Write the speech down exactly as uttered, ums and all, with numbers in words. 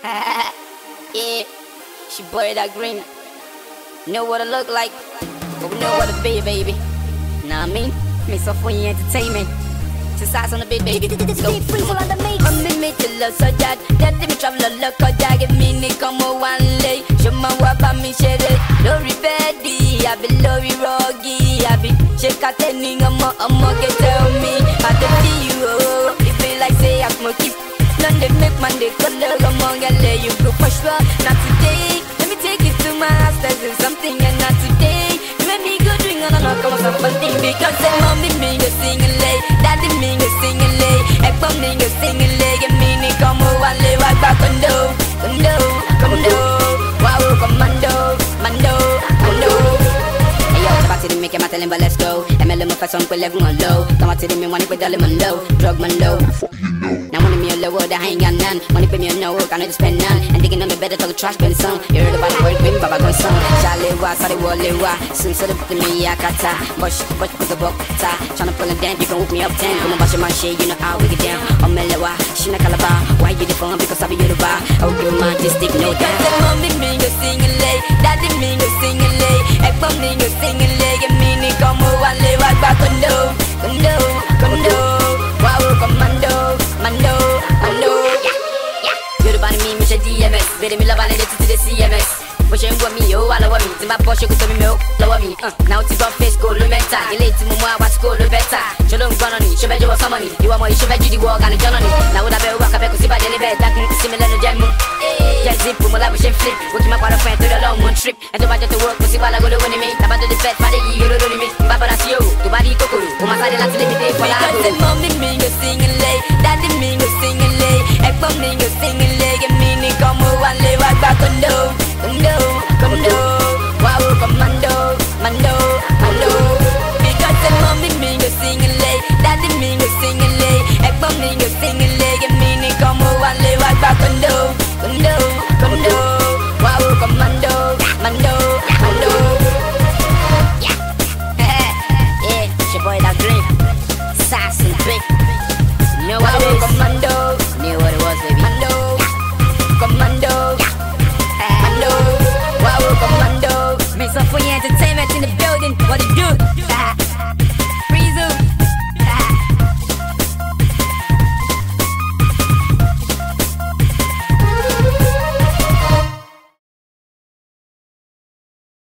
Yeah, she boy DaGrin. Know what I look like, but we know what to be, baby. Know what I mean? Me so funny entertainment. Two sides on the beat, baby. Go free on the mix. I'm in me to love so that that me travel a look or that give me ni come one lay. Show my what about me share it. Lori Betty, I be Lori Roggy, I be shake out the ning. I'm a I'm a get tell me how to be you. It feel like say I'm smoky. None they make man they color among and lay you go for sure. Not today. Let me take you to my house. There's something and not today. You make me go drink and I know come something because say mommy me go singing lay, daddy me go singing lay, ekpa me go singing lay. Get me ni come one lay walk back Kondo, Kondo, Kondo. Wow, commando, mando, Kondo. Hey yo, about to the make him tell him but let's go. M L M for some put level on low. Come out to the me wanna put dollar man low, drug man low. Now money me a low, that I ain't got none. Money pay me a no work, I need to spend none. And thinking on me better talk the trash spend some. You heard about the work, baby, baba going some. Charlie wa, sorry wa, lewa. Soon so the put me a kata. Bush, bush, put the book ta. Tryna pull a dent, you can whip me up ten. Come on, bash your man shit, you know how we get down. I'm melewa, she na calabar. Why you the phone? Because I be you the bar. Oh, you man, just stick no down. Cause mommy me go singing lay, daddy me go singing lay, ekpa me go singing lay. Get me ni come one lay, walk back Kondo, Kondo, Kondo. Wow, commando. Mando, mando, yeah, yeah. You're the body me, me D M S. Baby, me love all the to the C M S. Push and go me, oh, all over me. To my Porsche, go to me, milk, lower me. Uh, now it's off face, go, look better. You late to mama, what's go, look better. You don't run on it, you bet you want some money. You want more, you should bet you the walk on the journey. Now would I be walk up, I could see by the bed, that can similar to Jam. Just zip, my life, and flip. Working my water friend to the long one trip. And to buy to work, see while I go to win me. About to the bed, my day, you don't know me. Baba, that's you, to body, cocoa. To my side, let's live it for life. Because the mommy me, go singing lay. Daddy me, go singing lay. Ekpa me, go singing lay.